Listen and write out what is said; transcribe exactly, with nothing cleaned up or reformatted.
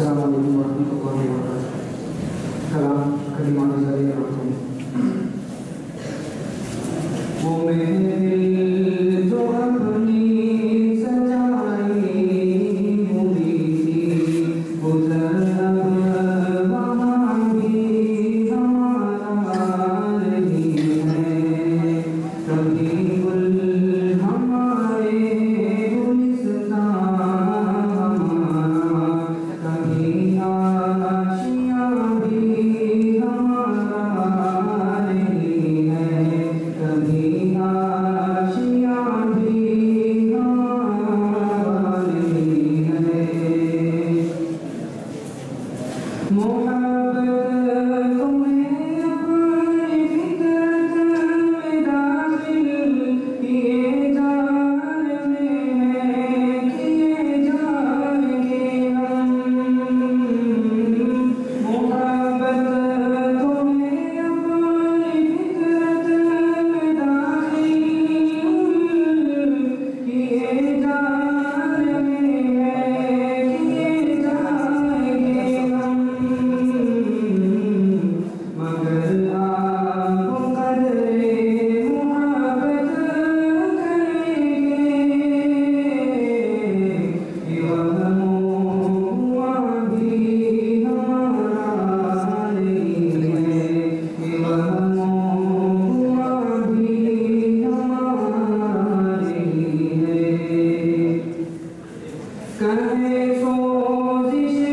Assalamualaikum warahmatullahi wabarakatuh. Kalam kalimah dari Rasul. वो मेरे दिल जो अपनी सजाई हुई थी गुजर वहाँ भी हमारा नहीं है कभी गुल हमारे गुलिस्तान हमारा कभी आशियाँ भी हमारा नहीं है कभी आशियाँ भी हमारा नहीं है मोहब्बत तुम्हें अपनी फितरत में दाखिल किए जाने हैं किए जाएंगे हम मोहब्बत तुम्हें अपनी फितरत में दाखिल किए जाने हैं किए जाएंगे हम मगर आप कदरे मोहब्बत करेंगे ये वहम हुआ भी हमारा नहीं है ये वहम हुआ भी हमारा नहीं है कहे सोजिश